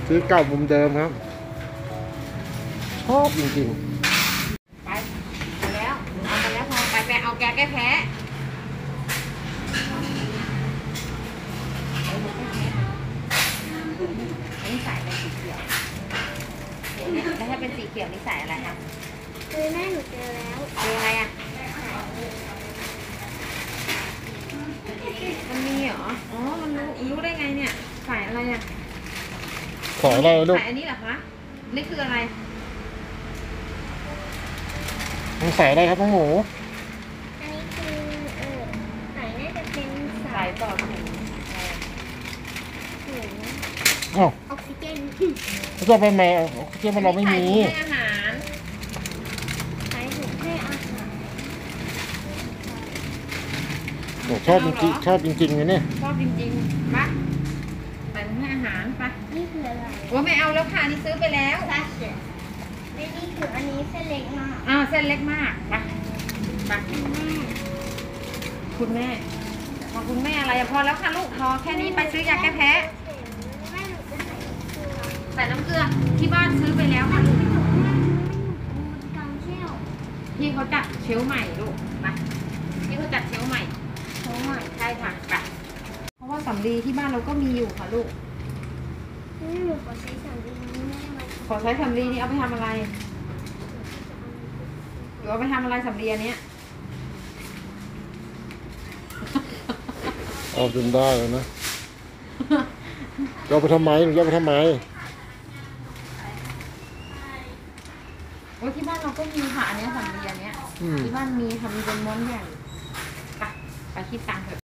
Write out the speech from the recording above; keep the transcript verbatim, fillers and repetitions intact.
ซื้อเก่ามุมเดิมครับชอบจริงไปไปแล้วเอาไปแล้วพอไปไปเอาแกแก้แพ้อันนี้ใส่เป็นสีเขียวแล้วถ้าเป็นสีเขียวนี่ใส่อะไรคะคือแม่หนูเจอแล้วเจออะไรอ่ะมันมีเหรออ๋อมันรู้รู้ได้ไงเนี่ยใส่อะไรอ่ะขออะไรลูกใส่อันนี้เหรอคะนี่คืออะไรมันใส่อะไรครับน้องหมูอันนี้คือเออสายน่าจะเป็นสาสาย ยต่อถึงถุงอ้าวออกซิเจนแล้วจะไปแม่ที่มันเราไม่มีให้อาหารสายถุงให้อาหารโอ้ชอบจริงๆชอบจริงๆเลยเนี่ยชอบจริงๆปะใส่ให้อาหารปะนี่คืออะไรว่าไม่เอาแล้วค่ะนี่ซื้อไปแล้วซาเชและนี่คืออันนี้เส้นเล็กมากอ่าเส้นเล็กมากปะปะแม่คุณแม่ขอบคุณแม่อะไรพอแล้วค่ะลูกพอแค่นี้ไปซื้อยาแก้แพ้แม่หนูจะใส่เกลือใส่น้ำเกลือที่บ้านซื้อไปแล้วค่ะลูกกางเชี่ยวพี่เขาจัดเชลฟ์ใหม่ลูกมาพี่เขาจัดเชลฟ์ใหม่โอ้ยใช่ค่ะไปเพราะว่าสำลีที่บ้านเราก็มีอยู่ค่ะลูกแม่หนูขอใช้สำลีนี้แม่ไว้ขอใช้สำลีนี้เอาไปทำอะไรหรือเอาไปทำอะไรสำลีอันเนี้ยเอาจนได้เลยนะจะเอาไปทำไมหนูจะเอาไปทำไมโอ้ที่บ้านเราก็มีค่ะอันเนี้ยสำลีอันเนี้ยที่บ้านมีทำเป็นม้วนใหญ่ไปไปคิดตังค์เถอะ